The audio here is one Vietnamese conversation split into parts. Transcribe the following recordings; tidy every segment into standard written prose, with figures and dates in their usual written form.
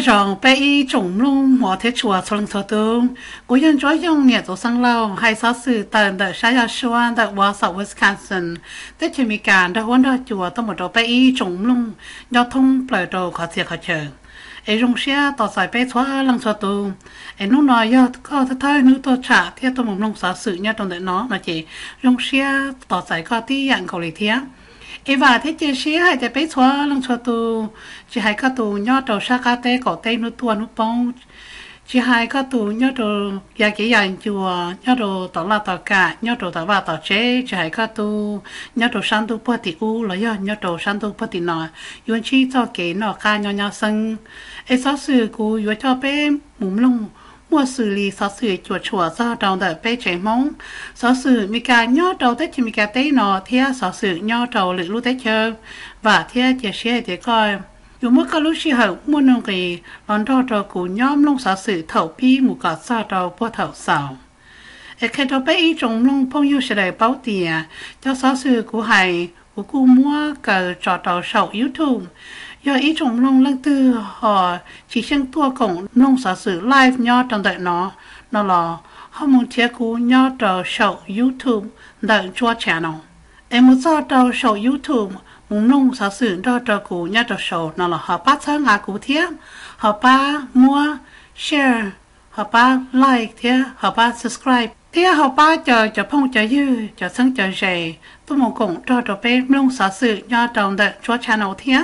rằng bây trồng lông mỏ thế chùa xong số tương cô dân cho dùng nhiệt độ sang lâu hay sáu sự tận tại xã Shawhan tại Wausau Wisconsin tết chỉ mi cản đã huấn đó chùa tôi một độ bây trồng lông giao thông bờ đầu khó thiệt khó chờ ấy dùng xe tỏ giải bây xóa lăng số tương ấy nó nói do có thay nữ tôi trả theo tôi một lông sáu sự nha trong đấy nó chỉ dùng xe tỏ giải có tí dạng cầu lý thiệt và thế chế sĩ hay để bé xóa lăng xóa tù chỉ hay có tù nhớ đầu sa cá tê cổ tê nút tua nút bông chỉ hay có tù nhớ đầu nhà cái nhà chùa nhớ đầu tàu la tàu cả nhớ đầu tàu ba tàu chế chỉ hay có tù nhớ đầu sang tù bát tì u là nhớ đầu sang tù bát tì nọ yuan chi cho cái nọ ca nhau sân ấy sáu sự cú yuan cho bé mùng lông mua xử lý sáu sự chuột chuột ra trong đời bé trẻ mông sáu sự mi cả nhớ đầu tết chỉ mi cả tết nọ thia sáu sự nhớ đầu lự lú tết chơi và thia chia sẻ để coi dù mỗi cái lúc xí hậu mua nông kỳ lon đo đầu cụ nhóm lông sáu sự thầu pi mù cả sa đầu bua thầu sào ở khi đó bé trồng lông phong yêu sẽ để bảo tiền cho sáu sự cụ hay cụ mua cờ trò đầu sầu YouTube do ý trồng lông lăng tư họ chỉ xem tua cổng lông xã sự live nhỏ trong đợi nó là họ muốn thiết cú nhỏ đầu sầu YouTube đợi chua channel em muốn cho đầu sầu YouTube muốn lông xã sự đó đầu cú nhỏ đầu sầu nó là họ bắt sáng ngã cú thiết họ ba mua share họ ba like thiết họ ba subscribe thiết họ ba chờ phong chờ dư chờ sáng chờ rẻ tôi muốn cổng cho đầu bé lông xã sự nhỏ đầu đợi chua channel thiết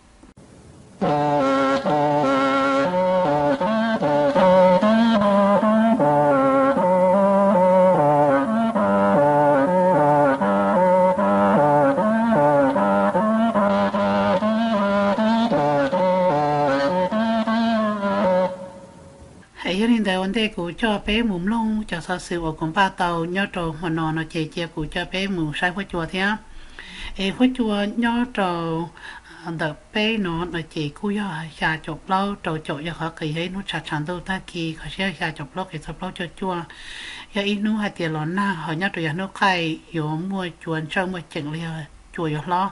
hãy gia đình đại vấn đề của cho bé mồm lông cho sao sự ở cùng ba tàu nhớ trầu mà nó chè của cho bé mồm sai hoa chùa thế hoa chùa nhớ trầu đợt bé nó chỉ cúi ra chụp lâu trầu chụp cho họ kỳ ấy nó chặt đâu ta kỳ họ sẽ ra chụp lâu thì chụp lâu cho chua giờ ít nó hay tiền lon na họ nhớ rồi nó khai yếu mua chuồn trong mua chừng liền chùa yếu lo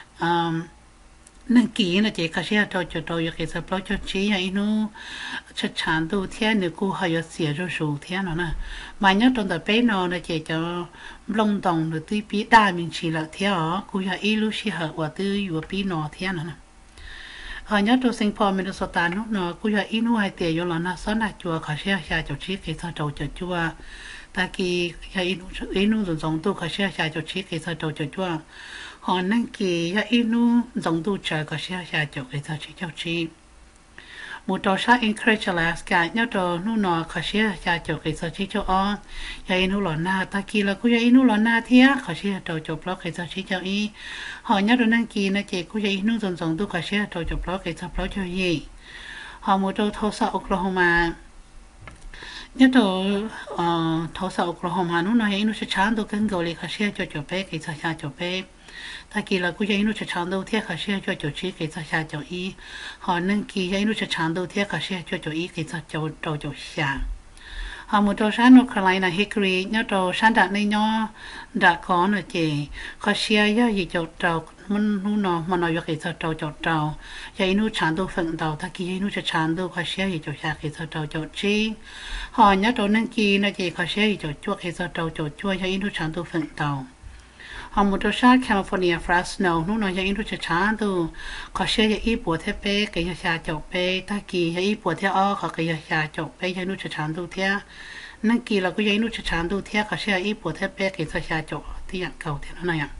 nên kỳ nó chỉ sẽ trầu cho cái chụp lâu cho chí giờ ít nó chặt đâu thế nữa cô họ xỉa rồi sù thế nó nè mà nhớ trong đợt bé nó chỉ cho lông đồng rồi tuy bí đa mình chỉ là thế ở cô giờ ít lúc xí hợp và tuy vừa bí nó thế nó nè họ nhớ trong sinh phò mình số tán nó cô giờ ít lúc hay tiền vô là nó sáng là chùa họ sẽ xài cho chí cái sao trầu cho chùa ta kỳ giờ ít lúc dùng giống tu họ sẽ xài cho chí cái sao trầu cho chùa họ nên kỳ giờ ít lúc giống tu trời họ sẽ xài cho cái sao chí cho chí một trò sát encourage là cả nhớ trò nu nọ khó xia cha chụp cái sao chí cho on ya inu lọ na ta kỳ là cô ya inu lọ na thia khó xia trò chụp lọ cái sao chí cho y họ nhớ trò năng kỳ nó chỉ cô ya inu dần dần tu khó xia trò chụp lọ cái sao lọ cho y họ một trò thâu sa Oklahoma nhớ trò thâu sa Oklahoma nu nọ ya inu sẽ chán tu cân gầu li khó xia cho chụp bé cái sao cha chụp bé ta kỳ là cô dạy nó sẽ chán đâu thế khả sẽ cho chỗ chí cái sao xa chỗ y họ nên kỳ dạy nó sẽ chán đâu thế khả sẽ cho chỗ y cái sao chỗ xa họ một chỗ sáng North Carolina Hickory nhớ chỗ sáng đặt này nhỏ đã có là chỉ khả sẽ do gì chỗ mình nó mà nói cái sao chỗ dạy nó chán đâu phần đầu ta kỳ dạy nó sẽ chán đâu khả sẽ gì chỗ xa cái sao chỗ chí họ nhớ chỗ nên kỳ là chỉ khả sẽ gì chỗ chua cái sao chỗ chua dạy nó chán đâu phần đầu họ một số California Fresno nó nói những thứ chán tu có xe những ít bùa thế bé cái nhà chọc bé ta kỳ những ít bùa thế ó có cái nhà chọc bé những thứ chán tu thế nên kỳ là cái những thứ chán tu thế có xe ít bùa thế bé cái nhà chọc thì dạng cầu thế nó này ạ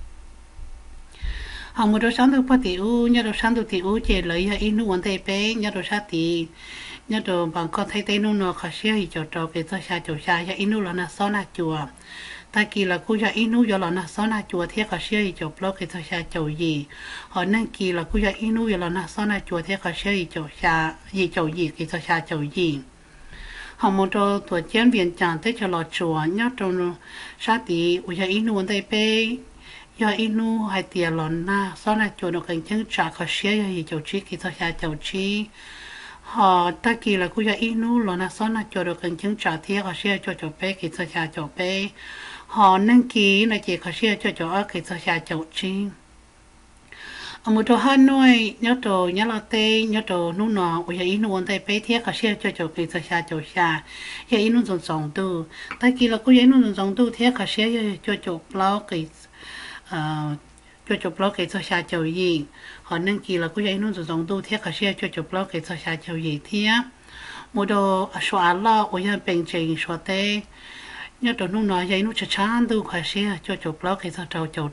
họ một số tu bắt tiểu nhớ đồ sáng tu tiểu chỉ lấy những ít nu vấn đề bé nhớ đồ sát thì nhớ đồ bằng con thấy tay nó có xe thì chọc cái nhà chọc xa những ít nu là nó xóa nát chùa ta kỳ là cô gia inu giờ là nó sao na chùa thế cả xe chùa blog cái sao xa chùa gì họ nên kỳ là cô gia inu giờ là nó sao na chùa thế cả xe chùa xa gì chùa gì cái sao xa chùa gì họ một chỗ tuổi chiến viện chẳng tới cho lọt chùa nhớ trong sát tí cô gia inu vấn đề bé giờ inu hay tiền lon na sao na chùa nó cần chân trả cả xe gì chùa chi cái sao xa chùa chi họ ta kỳ là cô gia inu là nó sao na chùa nó cần chân trả thế cả xe chùa bé cái sao xa chùa bé họ nên ký là chỉ có xe cho chỗ cái sao xa chỗ chi một đồ hai nuôi nhớ đồ nhớ là tê nhớ đồ nu nọ bây giờ inu 원대 bé thiết cả xe cho chỗ cái chỗ xa giờ inu dùng dùng tu tại kia là cô inu dùng tu thiết cả xe cho chỗ bao cái cho chỗ bao cái xa chỗ gì họ nên kia là cô inu dùng tu thiết cả xe cho chỗ bao cái xa chỗ gì thiết một đồ xóa lo bây giờ bình trình xóa tê nhớ đồ nu nọ giờ inu chán tu cả xe cho chỗ bao cái chỗ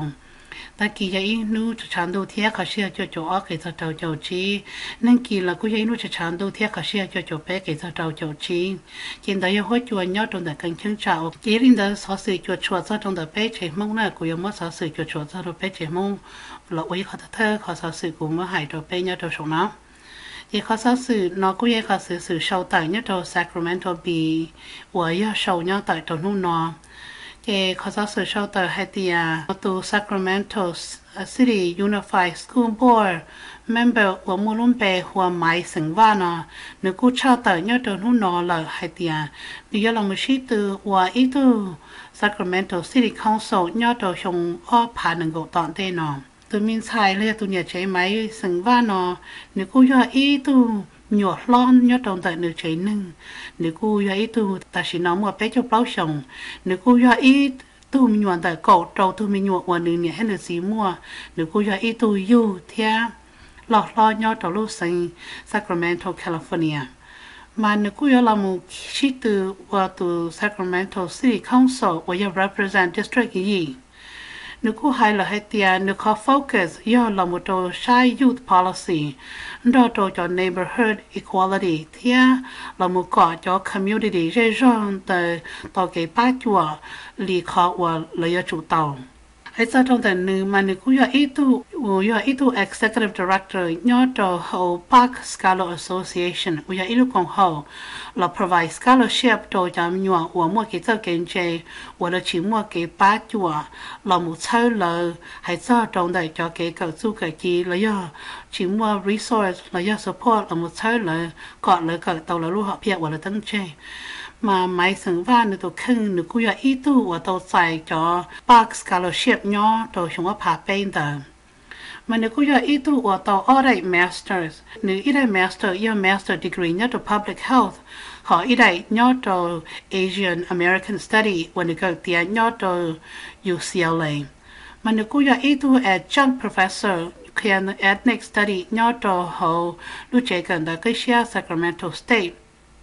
ta kỳ vậy nu chán đầu thiệt cả xe cho chỗ cái thằng trâu chỗ chi nên kỳ là cũng vậy nu chán đầu thiệt cả xe cho chỗ bé cái thằng trâu chỗ chi hiện tại yêu hối chuột nhớ trong đời cảnh chân trâu chỉ riêng đó sở sự chuột ra trong đời bé trẻ mông này cũng yêu mất sở sự chuột ra trong bé trẻ mông là uy khó thơ khó sở sự cũng mất hại trong bé nhớ trong sống nó thì khó sở sự nó cũng vậy khó sự sâu tại nhớ trong Sacramento bị uy sâu nhớ tại trong nu nó cái khó sở sâu tại Haiti từ Sacramento City Unified School Board member của mô lôn bè của máy sinh va nó nếu cô trao tới nhớ từ nu nó là Haiti nếu là một sĩ từ của ý từ Sacramento City Council nhớ từ trong ở phá nâng gỗ tọn tên nó từ mình xài lên từ nhà chế máy sinh va nó nếu cô cho ý từ nhỏ lon nhớ trong tại nước chế nâng nếu cô cho ý từ ta chỉ nói một bé cho bao sống nếu cô cho ý tu mình nhuận tại cổ trâu tu mình nhuậnวันนึงเนี่ยให้เหลือสีม่วหรือกูอยากอีตูอยู่เทียหลอกล่อยอดตัวลูกสิง Sacramento California มาหรือกูอยากลำมุชิตูว่าตัว Sacramento City Council ว่าอยาก represent district ยี่หรือกูให้เราให้เตียหรือเขา focus ยอดลำมุตัวใช้ youth policy ดอตัวจอ neighborhood equality เทียลำมุก่อจอ community เรื่องแต่ต่อเกี่ยป้าจัวลีคอว่าเลยจุดเตาไอ้เจ้าตรงแต่หนึ่งมันกูอยากอีตู executive director ยอดตัว Whole Park Scholar Association กูอยากอีลูกของเขาเรา provide scholarship ตัวจำนวนว่ามั่วกี่เจ้าเก่งเจว่าเราชิมมั่วกี่ป้าจัวเราหมู่เช่าเลยให้เจ้าตรงแต่จอเกี่ยวกับสู้กับจีแล้วย่อชิมมั่ว resource แล้วย่อ support เราหมู่เช่าเลยก่อนเลยกับตัวเราลูกเขาเพียกว่าเราตั้งใจมาไม่สังว่าในตัวครึ่งหรือกูอยากอีตู้ว่าตัวใส่จอ Park Scholarship ย่อตัวชงว่าผ่าเป็นเดิมมันในกูอยากอีตู้ว่าตัวอะไร Masters หรืออีได้ Master ย่อ Master Degree ย่อตัว Public Health ขออีได้ย่อตัว Asian American Study วันนี้ก็เตียย่อตัว UCLA มันในกูอยากอีตู้ Adjunct Professor เขียน Ethnic Study ย่อตัวเขารู้ใจกันแต่ก็เชีย Sacramento State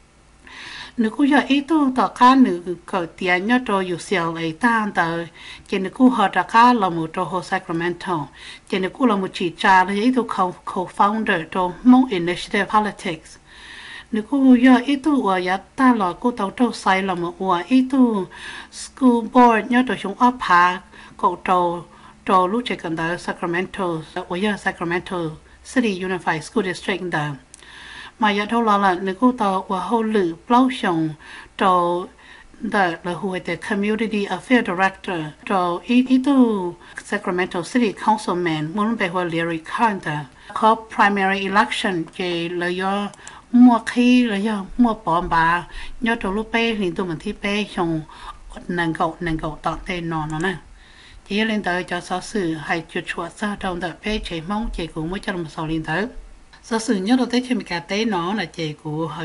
nếu cô giờ ít tu tao cá nữ cởi tiền nhớ cho UCLA tan tờ chỉ nếu cô họ đã cá là một cho hồ Sacramento chỉ nếu cô là một chỉ trà là ít tu co-founder cho Monk Initiative Politics nếu cô giờ ít tu ở nhà ta là cô tao trâu sai là một ở ít tu school board nhớ cho chúng ấp hạ cậu trâu lúc chỉ cần tới Sacramento ở nhà Sacramento City Unified School District đó mà giờ đâu là nếu cô tao qua hậu lử bao sống cho the là huệ the community affairs director cho ít tu Sacramento City Councilman muốn về hoa Larry Carter có primary election cái là do mua khi là do mua bỏ bà nhớ cho lúc bé thì tôi mình thi bé xong nàng cậu tọt tên nó nè chỉ lên tới cho sở sử hay chuột ra trong tập bé chạy mong chạy cũng mới cho làm sao lên tới sở sử nhớ đầu tiên khi mình cà té nó là chạy của họ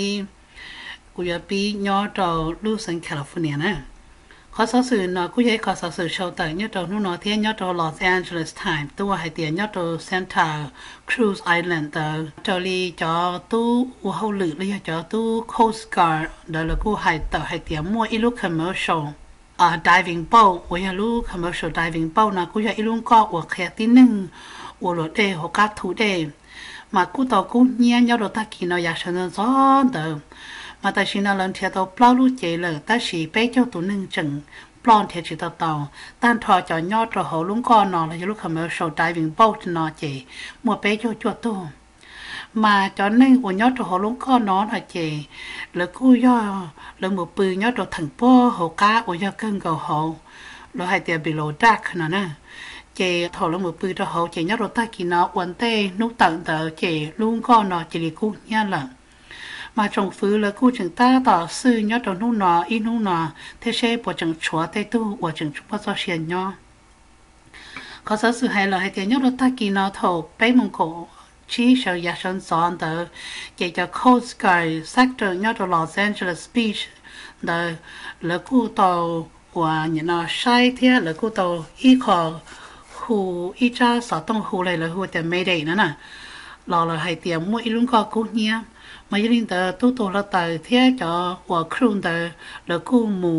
UP nhớ cho Lucerne California nè có sở sử nó cũng vậy có sở sử sâu tới nhớ cho nó thiên nhớ cho Los Angeles Times tôi hay tiền nhớ cho Santa Cruz Island cho li cho tu hậu lự li cho tu Coast Guard đó là cô hay tiền mua ít lúc commercial diving boat 我要录 commercial diving boat นะกูอยากอีลุงก็我แค่ที่หนึ่ง我รถเดหัวกัดถูเดmà cú tàu cú nhia nhau đồ ta kỳ nóอยากชนะซ้อนเดิมmà ta chỉ nói lần theo tàu plau lú chế lờ ta chỉ bé cho tụi nâng chừng plon theo chỉ tàu tan thọ cho nhau rồi hậu lúng con nó là lúc commercial diving boat nó chế mua bé cho chuột tu mà cho nên của nhau rồi hậu lúng con nó là chế là cú do là một bự nhau rồi thằng po hậu cá của nhau cân cầu hậu rồi hai tiền below deck nó nè chế thầu là một bự cho hậu chế nhau rồi ta kỳ nó quấn tê nút tận tờ chế luôn con nó chế đi cú nha là mà trong phứ là cú chừng ta tỏ sư nhau rồi nút nó in nút nó thế xe bộ chừng chúa tê tu bộ chừng chúa bao giờ xiên nhau có số sự hay là hay tiền nhất là ta kỳ nó thầu bé mông cổ chỉ sợ giả sân giòn tờ chỉ cho Coast Guard sector nhất là Los Angeles Beach tờ là khu tàu và những nó sai thế là khu tàu ít khó khu ít ra sở tông khu này là khu tiền Mayday nữa nè lò là hay tiền mua ít luôn có cú nhia mà gia đình tờ tu là tờ thế cho và crew tờ là khu mù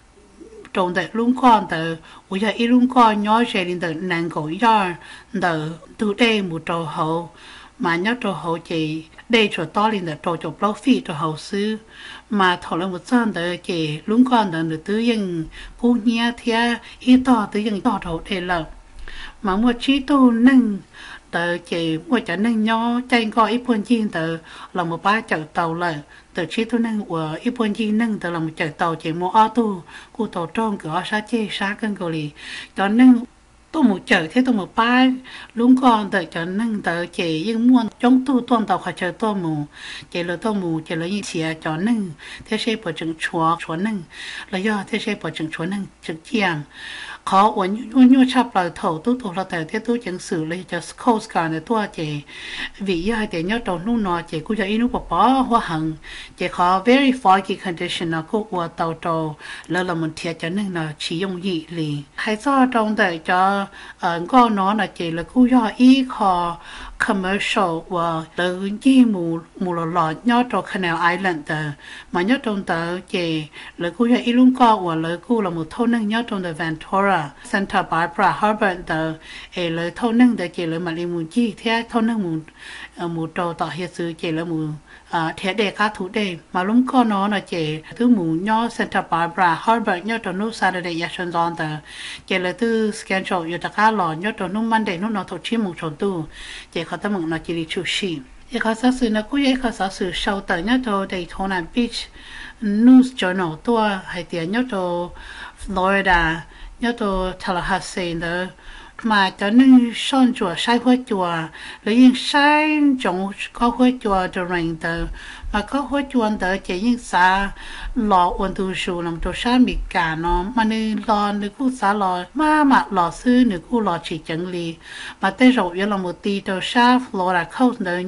trong tờ luôn con tờ bây giờ ít luôn con nhỏ sẽ đến tờ nàng cổ yar tờ từ đây một trò hậu mà nhớ trò hậu chỉ đây trò to lên tờ trò chụp lóc phi trò hậu sư mà thọ là một chân tờ chỉ luôn con tờ được tứ dân cú nhia thế ít to tứ dân to thầu thế là mà một chi tu nâng tờ chỉ một chả nâng nhỏ tranh coi ít quân chi tờ là một ba chợ tàu là tờ chi tu nâng của ít quân chi nâng tờ là một chợ tàu chỉ một ô tô cụ tàu trong cửa sát chê sát cân cầu lì cho nâng tôi một chợ thế tôi một ba luôn con tờ cho nâng tờ chỉ nhưng muốn trong tu tuần tàu khỏi chợ tôi mù chỉ là tôi mù chỉ là như xìa cho nâng thế sẽ bỏ chừng chúa nâng là do thế sẽ bỏ chừng chúa nâng trực chiang khó uốn chắp lời thầu tu là tại thế tu chẳng xử lý cho Coast Guard này tua chỉ vì hai để nhớ đầu nu nọ chỉ cũng cho inu bỏ hoa hằng chỉ khó very foggy condition nó cũng qua tàu trâu lỡ là mình thiệt cho nên là chỉ dùng gì lì hay do trong để cho con nó là chỉ là cũng do ý khó commercial và từ gì mù lò nhớ trong Canal Island mà nhớ trong tờ chỉ là cũng do ý luôn co và là cũng là một thôn nâng nhớ trong tờ Ventura Santa Barbara Harbor tờ lời thôn nâng tờ chỉ là mà đi mù chi thế thôn nâng mù trâu tỏ hiện sự chỉ là mù thế đề cá thủ đề mà lúc con nó là chỉ thứ mù nhớ Santa Barbara Harbor nhớ trong nút Saturday Yashon Zon tờ chỉ là thứ schedule yêu ta cá lò nhớ trong nút Monday nút nó thuộc chi mù tròn tu chỉ có tâm nó chỉ đi chủ sĩ chỉ có giáo sư nó cũng có giáo sư sau tờ nhớ trong Daytona Beach News Journal tua hay tiền nhớ trong Florida nhớ trong Tallahassee nữa mà cho nên son chùa sai hoa chùa lấy những sai trồng có hoa chùa cho rành tờ mà có hoa chùa tờ chỉ những xã lò ôn tu sù làm cho xã bị cả nó mà nên lò nữ cô xã lò mà lò sư nữ cô lò chỉ chẳng lì mà tới rồi là một tí cho xã Florida Coast nữa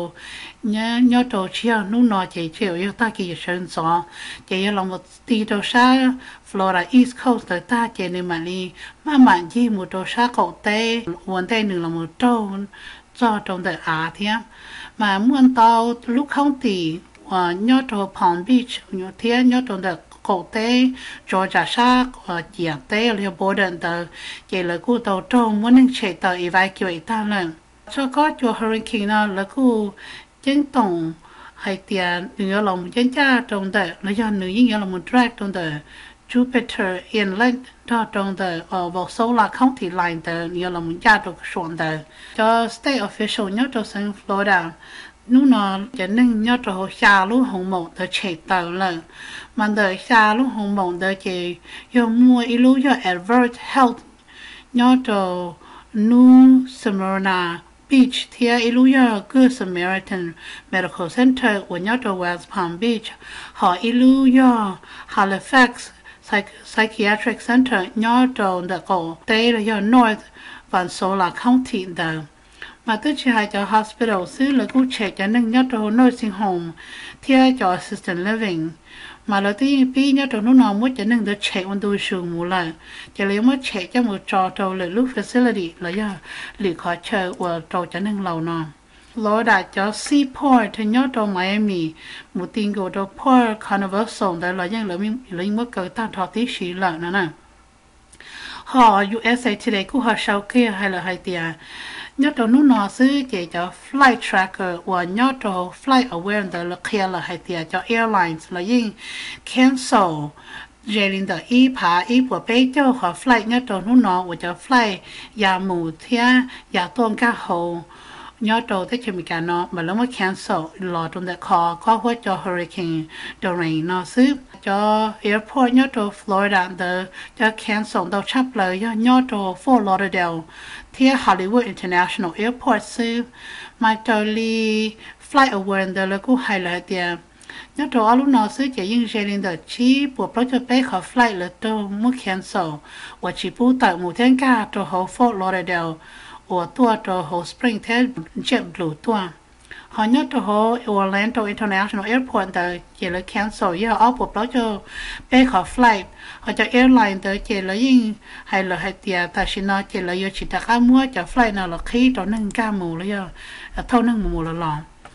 nhớ đồ chia nút nọ chỉ chịu yêu ta kỳ sơn gió chỉ là một tí đồ xa Florida East Coast tới ta chỉ nên mà đi mà bạn gì một đồ xa cậu tây vấn đề nữa là một trâu do trong đời Á thế mà muốn tao lúc không thì nhớ đồ Palm Beach nhớ thế nhớ trong đời cậu tây Georgia xa chỉ tây là border tờ chỉ là cô tàu trâu muốn nên chạy tàu evacuate ta lần cho có cho hurricane nó là cô chân tổng hay tiền nữ lòng chân cha trong đời là do nữยิ่งlà một drag trong đời Jupiter Inlet đó trong đời ở vào Solar County line đời nữ là một cha trong xuồng đời cho state official nhớ trong sân Florida nếu nó cho nên nhớ trong xa lúc hồng mộng đời chạy tàu là mà đời xa lúc hồng mộng đời chỉ dùng mua ít lúc do adverse health nhớ trong New Smyrna Beach thia iluya Good Samaritan Medical Center của nhớ trong West Palm Beach họ iluya Halifax Psychiatric Center nhớ trong the cổ tây là do North Vanscola County đó mà tôi chỉ hay cho hospital xứ là cũng chạy cho nên nhớ trong nursing home thia cho assisted living mà là tí bí nhớ trong nó muốn cho nên được chạy ôn tu sương mù lại cho nên mới chạy cho một trò trâu lợi lúc facility là do lì khó chơi và trâu cho nên lầu nó Florida cho Seaport thì nhớ trong Miami một tin của trong Port Canaveral đó là những lợi mất cỡ ta thọ tí xí lợi nữa nè họ USA Today cũng họ sau kia hay là hay tiền nhớ trong nó xứ chỉ cho flight tracker và nhớ trong flight aware đó là kia là hay tiền cho airlines là những cancel dành đó ý của bé cho họ flight nhớ trong nó và cho flight nhà mù thia nhà tôn cá hồ nhớ đầu thế chỉ mình cả nó mà lúc mà cancel lò trong đại kho có hóa cho hurricane Dorian nó xứ cho airport nhớ đầu Florida đó cho cancel đầu chấp lời do nhớ đầu Fort Lauderdale thì Hollywood International Airport xứ mà cho li flight aware đó là cũng hay là tiền nhớ đồ áo lúc nào xứ chỉ nhưng xe lên đợt chi buộc bao cho bé khỏi flight là tôi muốn cancel và chỉ bù tại một thiên ca đồ hồ Fort Lauderdale và tua đồ hồ Spring thế chậm lũ tua họ nhớ đồ hồ Orlando International Airport tới chỉ là cancel với họ buộc bao cho bé khỏi flight họ cho airline tới chỉ là nhưng hay là hay tiệt ta xin nói chỉ là do chỉ ta cá mua cho flight nào là khí đó nâng ca mù là do thâu nâng mù là lòng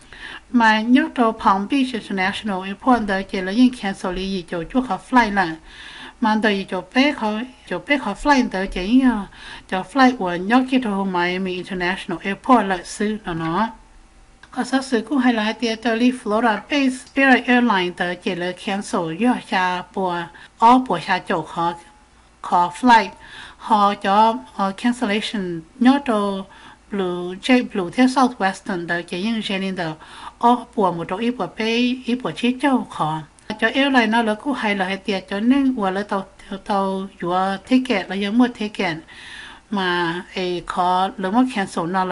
mà nhớ đồ Palm Beach International Airport tới chỉ là những cancel gì cho chỗ họ flight là mà tới chỗ bé họ flight tới chỉ cho flight của nhớ cái đồ Miami International Airport là xứ nó có sự sự cũng hay là tiệt tới Florida based Spirit Airlines tới chỉ là cancel do cha bùa cha chỗ họ flight họ cho cancellation nhớ đồ Blue theo Southwestern tới chỉ những xe lên tới bùa một chỗ ít bùa chi châu khó cho airline nó là cũng hay là hay tiệt cho nên là tàu vừa ticket là giống một ticket mà khó nếu mà cancel nó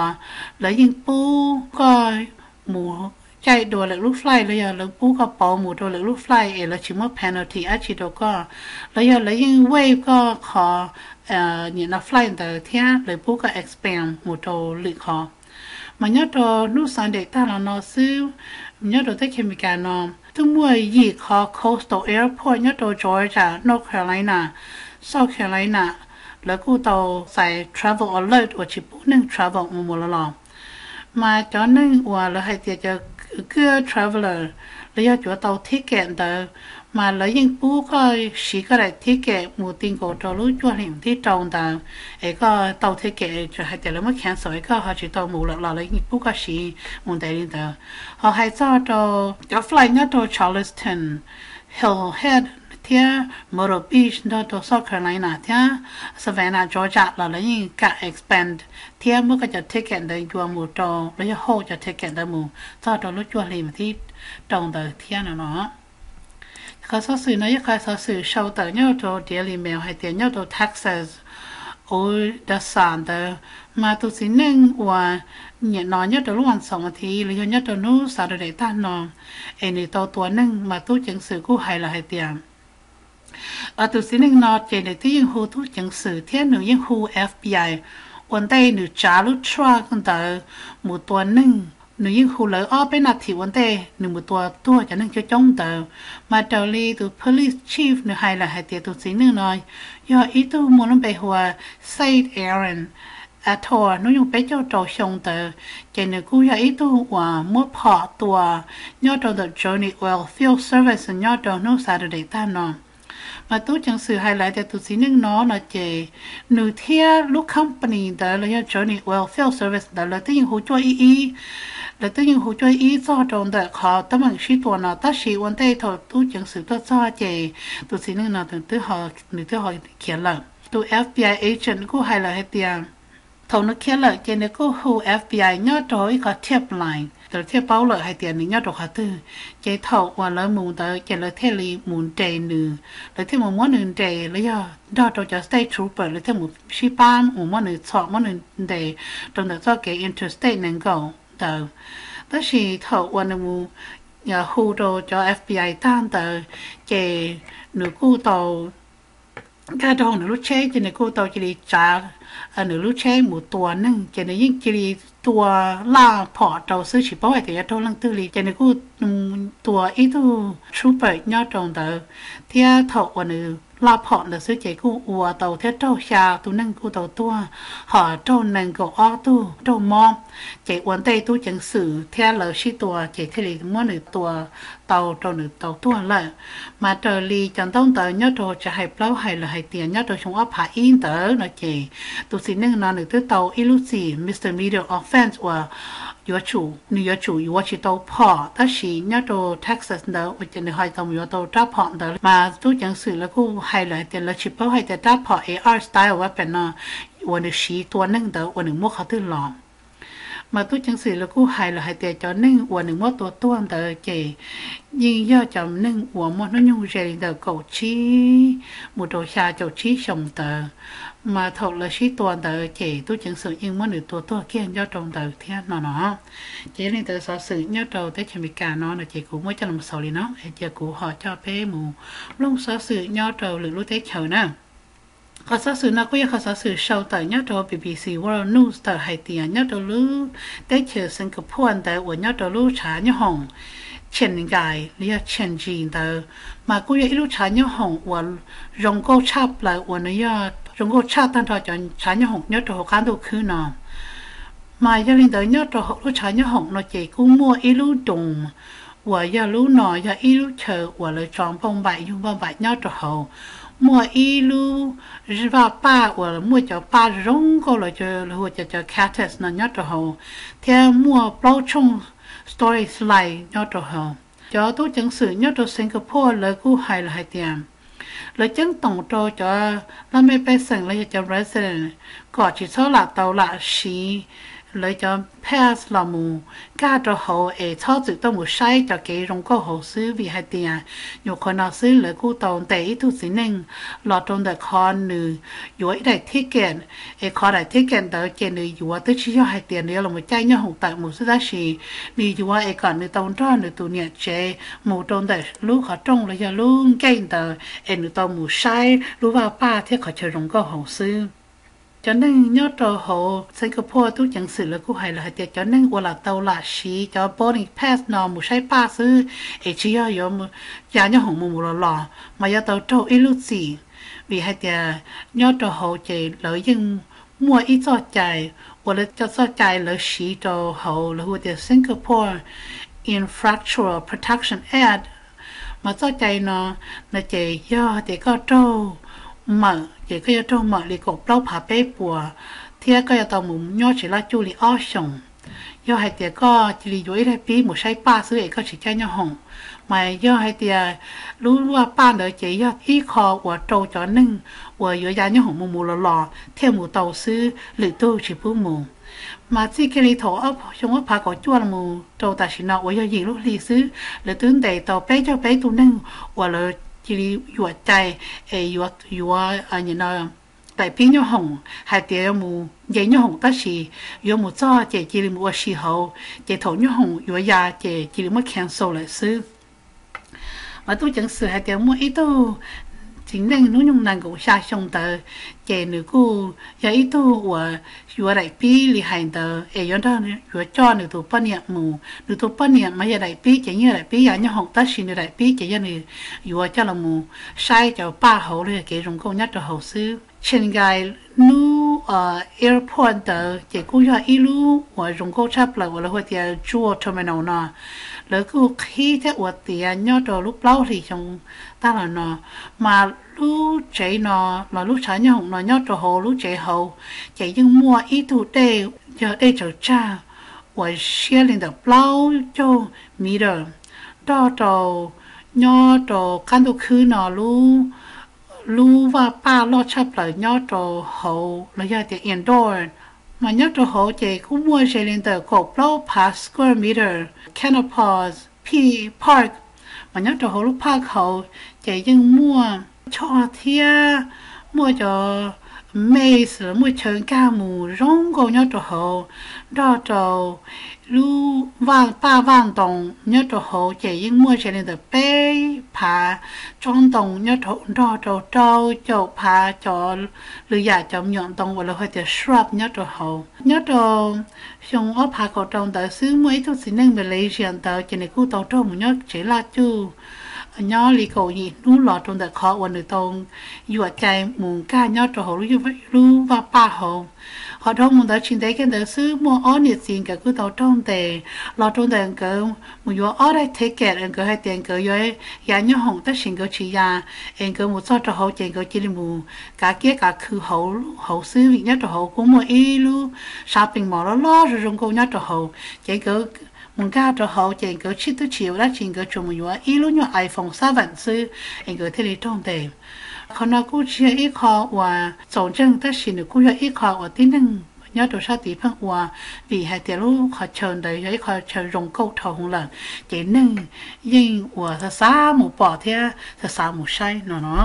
là những bố coi mù chạy đùa lại lúc fly là bố có bảo mù đùa lại lúc fly là chỉ một penalty chỉ đâu có là những wave có khó những nó fly từ thế là bố có expand một đồ lịch khó mà nhớ đồ lúc sáng để ta là nó xíu nhớ đồ tới chemical nó tôi mua gì khó Coastal Airport nhớ đồ Georgia North Carolina South Carolina là cô tàu xài travel alert và chỉ bố nâng travel một lần mà cho nên là hay tiệt cho cứ traveler là do chỗ tàu ticket đó mà lấy những bố coi chỉ có lại ticket một tiền cổ cho lúc cho hiệnที่ตรงđó ấy có tàu ticket cho hay tiệt là mất cancel ấy có họ chỉ tàu một lần là lấy những bố có chỉ một đại đó họ hay cho flight nhớ cho Charleston Hillhead thia Myrtle Beach đó cho South Carolina thia Savannah Georgia là lấy những cả expand thia mới có cho ticket để cho một trò lấy hold cho ticket để một cho lúc cho liềnที่ตรงđó thia nóเขาสื่อนะยังเขาสื่อชาวต่างเนี่ยตัว Daily Mail ให้เตียเนี่ยตัว Texas โอ้ดัชสันแต่มาตัวสิ่งหนึ่งว่าเนี่ยนอนเนี่ยตัววัน2 นาทีหรือเนี่ยตัวนู้สารเดต้านอนนี่ตัวหนึ่งมาตัวจังสื่อกู้ให้ละให้เตียตัวสิ่งหนึ่งนอนเจนที่ยังหูตัวจังสื่อเที่ยหนึ่งยังหู FBI วันใดหนึ่งจ้าลุทรากันแต่หมู่ตัวหนึ่งหนูยิ่งหูเลยเป็นนาทีวันเตหนึ่งตัวจะนั่งจะจ้องเตอมาเดลีตัว police chief หนึ่งให้ละให้เตียตัวสีหนึ่งหน่อยย่ออีตัวมูลไปหัว Said Aaron ทอหนูยังไปเจ้าตัวชงเตอเจนกูย่ออีตัวว่ามั่วพอตัวยอดตัว Johnny Oil Field Service ยอดตัวนู้สารเดต้านอนมาตู้จังสื่อไฮไลท์แต่ตัวสีนึงน้อนะเจหนูเทียลูก company แต่ละยอด Johnny Oil Field Service แต่ละที่ยังหูช่วยแล้วตัวยังหูช่วยซ้อตรงแต่ขอตั้งมันชี้ตัวน่ะตั้งชี้วันได้ถอดตู้จังสื่อตัวซ้อเจตัวสีนึงน่ะถึงตัวหอหรือตัวหอเขียนละตัว FBI agent ก็ไฮไลท์ให้เตียงถอนึกเขียนละเจเนี่ยก็หู FBI ยอดตัวอีกเขาเทียบไลน์แต่เทียบเป้าเลยให้เตียงนี่ยอดตัวเขาตื้อเจถอวันละมุนแต่เจเลยเทลีมุนเจหนึ่งแล้วที่มุนม้วนหนึ่งเจแล้วย่อดอตัวจะ state trooper แล้วที่มุนชี้ป้ามมุนม้วนหนึ่งสอบม้วนหนึ่งเจตรงนั้นก็เก interstate หนึ่งก็แต่สิถอวันนึงอย่าหูโดจะ FBI ตั้งแต่เจหนูกู้ต่อก็ดองหนูรู้เช่จะหนูกู้ต่อจะดีจ้าหนูรู้เช่หมู่ตัวนึงจะหนูยิ่งจะดีตัวล่าพอเราซื้อฉิบเอาไว้แต่ยังโดนลังตื้อลีจะหนูกู้ตัวอีตัวชูเปิดยอดตรงเตอที่ถอวันนึงลาพอเราซื้อใจกู้อัวตัวเท่าเจ้าชาตัวนึงกู้ตัวห่อเจ้านึงก็อ้อตัวเจ้ามอมใจวันเตยตัวจังสื่อเท่าเราชี้ตัวใจที่ลีม้วนหนึ่งตัวเตาหนึ่งตัวเลยมาเตอลีจันต้องเตอยอดตัวจะให้เปล่าให้หรือให้เตียนยอดตัวชงว่าผ่าอินเตอเนาะเจตัวสิ่งนึงนอนหนึ่งตัวเตาอิลูซีมิสเตอร์มีเดียoffense ว่ายัวจู่นี่ยัวจู่ยัวชิโตพอถ้าชียอดตัว Texas เด้อว่าจะในให้ตัวยัวตัวจ้าพอเด้อมาตัวจังสื่อแล้วก็ให้เลยแต่ละชิปเปอร์ให้แต่จ้าพอ AR style ว่าเป็นวันหนึ่งชีตัวนึงเด้อวันหนึ่งมั่วเขาตื้อหลอม mà tôi chẳng xử là cô hài là hài tiền cho nên của những món tua tờ chỉ nhưng do chồng nên của món nó nhung rèn tờ cầu chi một đồ xa chỗ chi sòng tờ mà thật là sĩ tuần tờ chỉ tôi chẳng xử nhưng món được tua kia do trong tờ thế nó chỉ nên tờ sở sự nhớ đầu tới chỉ bị cả nó là chỉ cũng mới cho làm sầu liền nó chỉ cũng họ cho bé mù lúc sở sự nhớ đầu lửa lúc tới chờ nèเขาสื่อนักวิทยาเขาสื่อชาวต่างๆตัว BBC World News ต่อไฮเตียนตัวรู้ได้เชื่อสิงคโปร์แต่ว่าตัวรู้ชาเนี่ยห้องเช่นไงเรียกเช่นจีนแต่มากูยังรู้ชาเนี่ยห้องว่ารงโกชาบเลยว่าเนี่ยรงโกชาตั้งแต่จนชาเนี่ยห้องเนี่ยตัวการตัวคือนอมาอย่างนี้แต่เนี่ยตัวรู้ชาเนี่ยห้องเราเจกูมัวอีรู้ดงว่าอย่ารู้หน่อยอย่าอีรู้เชื่อว่าเลยจอมปงใบยุ่งปงใบเนี่ยตัวเขาmua ilu riva pa hoặc mua cho pa rong có là cho cactus nó nhớ cho họ theo mua bao chung story slide nhớ cho họ cho tôi chẳng sự nhớ cho Singapore là cú hay là hay tiền là chẳng tổng cho làm mấy bé sinh là cho resident có chỉ số là tàu là xí lấy cho pass là mù cả cho họ cho tự tôi một sai cho cái rong có hồ sứ vì hai tiền nhiềuคนnào sứ lấy cú tàu tệ thu xí nên lọt trong đại con nữ dối đại thiết kiện kho đại thiết kiện tới trên nữ dối tới chỉ cho hai tiền nữa là một trái nhau hồng tại một số giá trị nữ dối còn nữ tàu cho nữ tụ nhiệt chế một trong đại lú khó trong là giờ lú cây tờ nữ tàu một sai lú vào ba thiết khó chơi rong có hồ sứ cho nên nhớ trò hộ Singapore tôi chẳng xử là cô hay là hạt cho nên qua là tàu là xí cho boarding pass nó một sai pass ư chỉ có một giá nhớ hỏng một lò mà giá tàu trâu ít lúc gì vì hạt nhớ trò hộ chỉ lợi dân mua ít cho chạy hoặc là cho chạy lợi xí trò hộ là hạt Singapore Infrastructure Protection Act mà cho chạy nó là chỉ do thì có trâu mở chỉ có trong mở li cột bao phá bể bùa thì có tàu mùng nhớ chỉ là chú li ở sông do hai tiệt có chỉ li dối lại bí một sai ba xứ ấy có chỉ chơi nhau hồng mà do hai tiệt lú lúa ba nữa chỉ do ít kho của trâu cho nưng của dưới giá nhau hồng mù lò theo mù tàu xứ lử tu chỉ bút mù mà chỉ cái li thổ ấp trong ấp phá có chua là mù trâu ta chỉ nọ của do gì lúc li xứ lử tướng đầy tàu bé cho bé tu nưng của lử chỉ yuộtใจyuột anh nói tại phía nhau hồng hai tiếng mù giấy nhau hồng ta chỉ yuột một cho chỉ mua xì hậu chỉ thổ nhau hồng yuột già chỉ mới cancel lại xứ mà tôi chẳng xử hai tiếng mua ít đâu chính nên nó nhung năng của xa sông tờ chỉ nữ cô giờ ít đâu của yuột đại pi li hành tờ yuột đó yuột cho nữ tụ bao nhiêu mù nữ tụ bao nhiêu mà giờ đại pi chỉ như đại pi giờ nhau hồng ta chỉ nữ đại pi chỉ như nữ yuột cho là mù sai cho ba hậuเลยcái rong câu nhất cho hậu xứ trên gai nu airport tờ chỉ cô giờ ít lu của rong câu chắp lại là hồi tiệt chua terminal nọแล้วก็ขี้แท้อวดเตียนยอดตัวลูกเล่าที่ชงตาละนอมาลูกใจนอมาลูกชายยองนอยอดตัวโหลูกใจโหใจยังมัวอีตูเต้เจอได้เจ้าจ้าว่าเชี่ยลิงแต่เปล่าโจมีเด้อต่อตัวยอดตัวกันตัวคือนอลูว่าป้าลอดชับเลยยอดตัวโหแล้วยอดแต่เอ็นดอร์mà nhớ cho họ chị cũng mua xe lên tờ cột lâu per square meter Canopause Park mà nhớ cho họ lúc park họ chị nhưng mua cho thia mua cho maze mua chơi ca mù rong cô nhớ cho họ đó cho lu vang ba vang đồng nhớ cho họ chị nhưng mua xe lên tờ bé phá trong đồng nhớ cho cho phá cho lừa giả cho nhọn đồng và là hơi tiệt shrub nhớ cho xong ở phá cổ trong tờ xứ mấy thứ xin nên Malaysia tờ chỉ này cô tàu trong một nhớ chỉ là chú nhớ lý cầu gì nú lọt trong tờ khó và người tông dọa chạy muốn ca nhớ cho họ lu và ba họ trong một tờ chính đấy cái tờ xứ mua ở nhiệt xin cả cứ tàu trong tờ lọt trong tờ cỡ một dọa ở đây thế kẹt anh cỡ hai tiền cỡ rồi giá nhớ hồng tất xin cỡ chỉ giá anh cỡ một số cho họ chạy cỡ chỉ là mù cả kia cả khử hậu xứ vị nhớ cho họ cũng mua y lu shopping mall lo rồi trong cô nhớ cho họ chạy cỡ muốn ca cho họ chạy cỡ chít tới chiều đã chỉ cỡ chụp một dọa y lu nhớ iPhone 7 xứ anh cỡ thế này trong tờ còn nó cũng chỉ ít khó và tổng chân tất xin được cũng ít khó và tin rằng nhớ đồ sát tí phân hòa vì hai tiền lúc họ chờ đấy ấy họ chờ rồng câu thầu hùng lần chỉ nên nhưng hòa sa sa một bỏ theo sa sa một say nó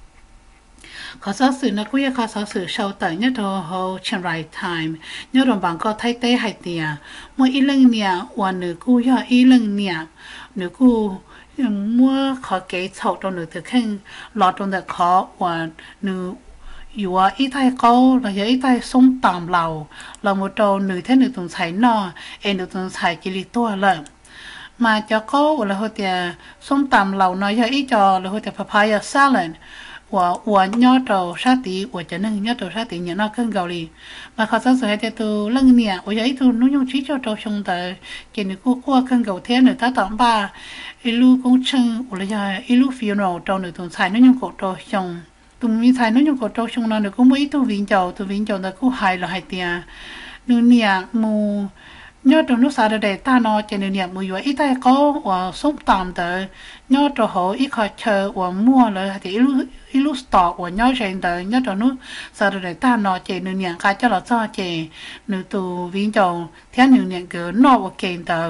khó giáo sự nó cũng khó giáo sự sau tới nhất đồ hồ chân right time nhớ đồng bằng có thay tế hai tiền mỗi ít lần nè hòa nữ cô do ít lần nè nữ cô mua khó kế chậu trong nữ thực hành lọt trong được khó hòa nữอยู่ว่าอีไทยเขาเราจะอีไทยส่งตามเราเราหมดเราหนึ่งแท่หนึ่งตรงใช้นอเอ็นตรงใช้กิริตัวเลยมาจะเขาเราหัวเดียส่งตามเราเนาะอย่าอีจอเราหัวเดียพะพายาซาเลนว่าย่อเราชาติว่าจะนึ่งย่อเราชาติเนี่ยนอกเครื่องเกาหลีมาเขาสอนให้ตัวเรื่องเนี่ยว่าอย่าอีตัวนุ่งยงชี้เจ้าเราชงแต่เจนี่กูกลัวเครื่องเกาเทียนหนึ่งตาต่างบ้าอีลูกงเชิงว่าอย่าอีลูกฟิวโนเราหนึ่งตรงใช้นุ่งยงกูเราชงtụi mình thấy nó những cái trâu xong nó cũng mấy tụi vĩnh dầu nó cũng hài là hài tiền nửa nè mù nhớ trong lúc sau đây ta nói cho nửa nè mù vừa ít tay có và sống tạm tới nhớ trong họ ít khó chờ và mua rồi thì ít lúc stock và nhớ trên tới nhớ trong lúc sau đây ta nói cho nửa nè cái cho là cho chị nửa tụi vĩnh dầu theo nửa nè cứ nọ và kèn tới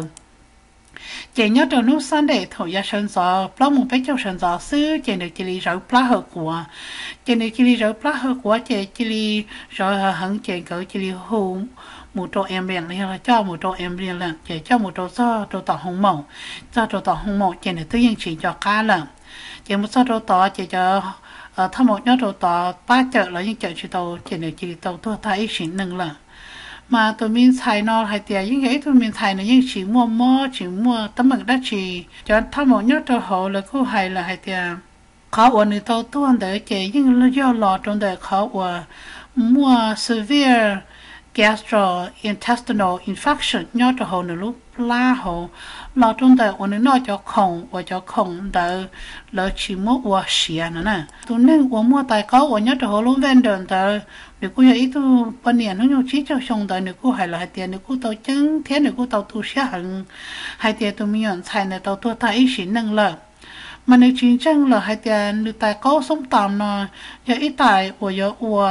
chị nhớ trong lúc sáng để thổi ra sân gió, bao một bé châu sân gió xứ chị được chị đi rau plá hở của chị được chị đi rau plá hở của chị đi rồi hẳn chị cỡ chị đi hù một trâu em biển là cho một trâu em biển là chị cho một trâu do trâu tỏ hồng màu cho trâu tỏ hồng màu chị được tự nhiên chỉ cho cá là chị một số trâu tỏ chị cho thăm một nhớ trâu tỏ ba chợ là những chợ chị tàu chị được chị tàu tua thái xịn nâng là mà tụi mình xài nó hay tiền những cái tụi mình xài nó những chỉ mua tấm bằng đất chỉ cho thăm một nhớ cho họ là cô hay là hay tiền khó ổn thì tao tuôn để chỉ những là do lọt trong đời khó ổn mua severe gastrointestinal infection nhớ cho họ nữa lúc la họ lọt trong đời ổn nó cho khổng đời lỡ chỉ mua ổn xìa nữa nè tụi nên ổn mua tài có ổn nhớ cho họ luôn ven đường đời nếu cô ấy tu bên nhà nó nhau chỉ cho xong đời nếu cô hay là hai tiền nếu cô tàu chân thế nếu cô tàu tu sẽ hẳn hai tiền tụi mình nhận xài là tàu tu thay xịn nâng lợi mà nếu chính chân là hai tiền nếu tài có sống tạm nó giờ ít tài của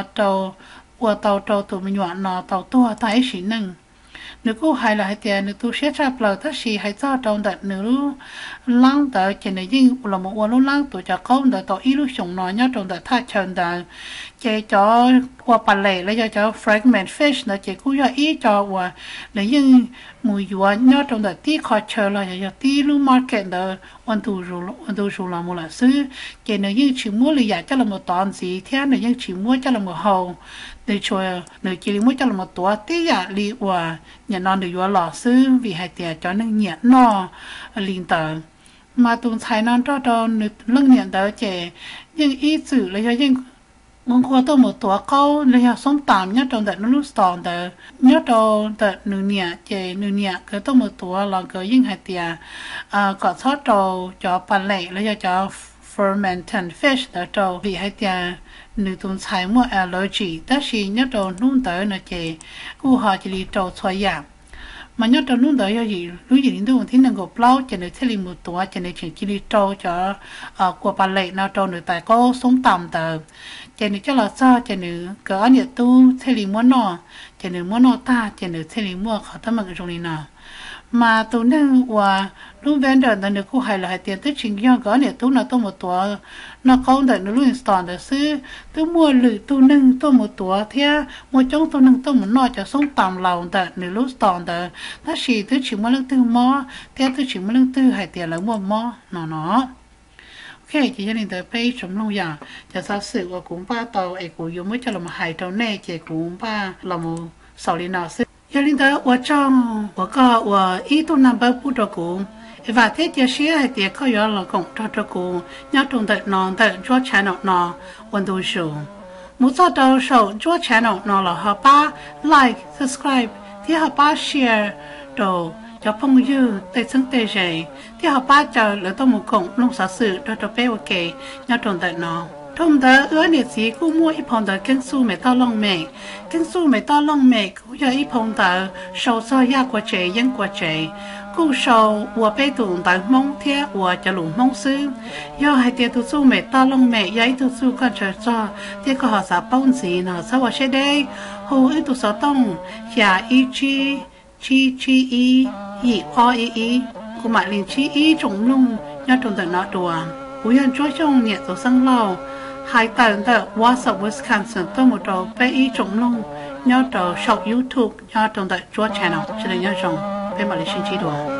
tàu tụi mình nhận nó tàu tu thay xịn nâng nếu cô hay là hai tiền nếu tu sẽ ra bờ tất sĩ hay cho trong đợt nếu lăng tới chỉ nếu như là một quân lăng tụi cho con đợt tàu ít lúc sống nó nhớ trong đợt tha chân đợt chế cho qua bàn lệ lấy cho fragment fish nó chế cũng cho ít cho qua lấy những mùi dùa nhớ trong đợt tí khó chờ là cho tí lúc market đợt ăn tu rù là một là xứ chế nếu như chỉ mua lì giả cho là một tòn gì thế nếu như chỉ mua cho là một hầu để cho nếu chỉ mua cho là một tổ tí giả lì qua nhà non để dùa lò xứ vì hai tiền cho nên nhẹ no liên tờ mà tụi thái non cho lưng nhẹ đỡ chế nhưng ít sự lấy cho những mong qua tôi một tuổi câu lấy học sống tạm nhớ trong đợt nó lúc sòn đợt nhớ trong đợt nửa nhẹ cái tôi một tuổi là cái những hai tiền có sót trâu cho bàn lệ lấy cho fermented fish đợt trâu vì hai tiền nửa tuần sai mua allergy tất nhiên nhớ trong luôn tới là chị cô họ chỉ đi trâu xoay giảm mà nhớ trong lúc đó gì lúc gì đến tôi thì năng够 bao cho nên thế là một tuổi cho nên chỉ đi trâu cho của bà lệ nào trâu được tại có sống tạm tờ cho nên cho là sao cho nên có nhiệt tu thế là muốn nọ cho nên muốn nọ ta cho nên thế là mua khó tâm bằng trong này nào mà tôi nên qua lúc ven đường tôi được cô hay là hay tiền tới trình do có nhiệt tu là tôi một tuổi nó có đợt nó luôn install được xứ tôi mua lử tôi nâng tôi một tuổi thế mua chống tôi nâng tôi một nọ cho sống tạm lòng đợt nó lúc install đợt nó chỉ tôi chỉ mua lương tư mò thế tôi chỉ mua lương tư hay tiền là mua mò nó ok chị cho nên tới page trong lâu giờ cho sao sự của cũng ba tàu ấy cũng dùng mới cho là một hai tàu này chị cũng ba là một sáu linh nào sự cho nên tới ở trong của có ở ý tôi nằm bao phút đó cũng và thế chia sẻ hay tiền có yếu là cũng cho cũng nhớ trong đợt nó đợt cho channel nó quan tâm số một số đầu số cho channel nó là họ ba like subscribe thì họ ba share đồ cho phong dư tây xứng tây dày thì họ ba chờ lỡ tôi một cổng nông sản sự cho bé ok nhớ trong đợt nó thông đó ứa nhiệt sĩ cú mua ít phong đó kinh su mẹ tao long mẹ cú giờ ít phong đó sầu so ya qua chế dân qua chế cú sầu của bé tụng tại mong thế của cho lũ mong sư do hai tia tu su mẹ tao long mẹ giấy tu su con chờ cho thế có họ sao bông gì nào sao ở trên đây hồ ít tu sáu tông nhà y chi y o y cú mà liền chi y trồng lung nhớ trong tận nó đùa cú yên chúa trong nhiệt tổ sang lâu hai tầng tờ Wausau Wisconsin tôi một đầu bé y trồng lông nhớ đầu shop YouTube nhớ trong tờ chúa channel cho nên nhớ trong bé mà lấy xin chỉ đùa